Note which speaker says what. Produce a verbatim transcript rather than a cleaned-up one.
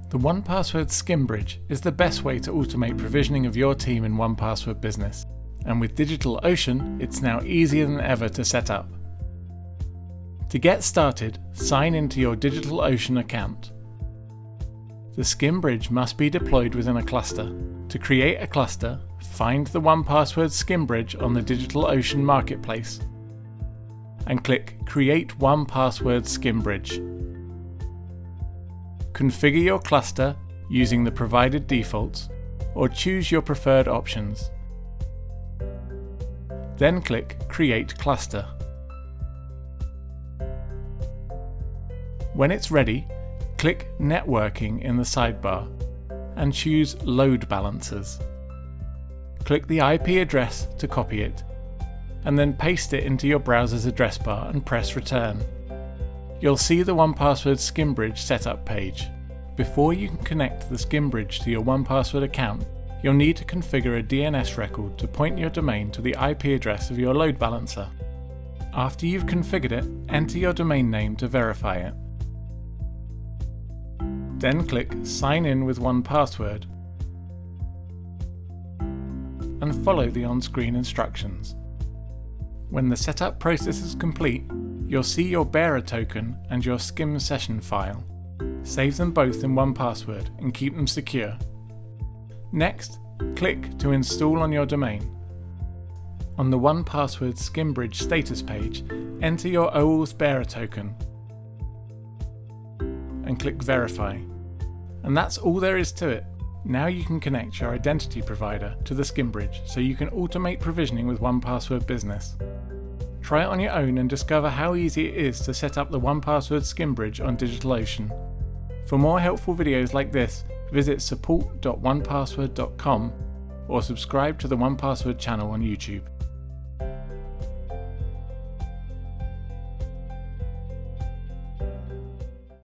Speaker 1: The one Password SCIM bridge is the best way to automate provisioning of your team in one Password Business, and with DigitalOcean, it's now easier than ever to set up. To get started, sign into your DigitalOcean account. The SCIM bridge must be deployed within a cluster. To create a cluster, find the one Password SCIM bridge on the DigitalOcean marketplace and click Create one Password SCIM bridge. Configure your cluster using the provided defaults or choose your preferred options. Then click Create Cluster. When it's ready, click Networking in the sidebar and choose Load Balancers. Click the I P address to copy it, and then paste it into your browser's address bar and press Return. You'll see the one Password SCIM bridge setup page. Before you can connect the SCIM bridge to your one Password account, you'll need to configure a D N S record to point your domain to the I P address of your load balancer. After you've configured it, enter your domain name to verify it. Then click Sign in with one Password and follow the on-screen instructions. When the setup process is complete, you'll see your bearer token and your SCIM session file. Save them both in one Password and keep them secure. Next, click to install on your domain. On the one Password SCIM bridge status page, enter your OAuth bearer token and click Verify. And that's all there is to it. Now you can connect your identity provider to the SCIM bridge so you can automate provisioning with one Password Business. Try it on your own and discover how easy it is to set up the one Password SCIM bridge on DigitalOcean. For more helpful videos like this, visit support dot one password dot com or subscribe to the one Password channel on YouTube.